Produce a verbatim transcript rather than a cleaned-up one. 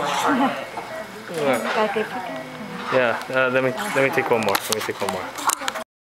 Yeah, uh, let me let me take one more. Let me take one more.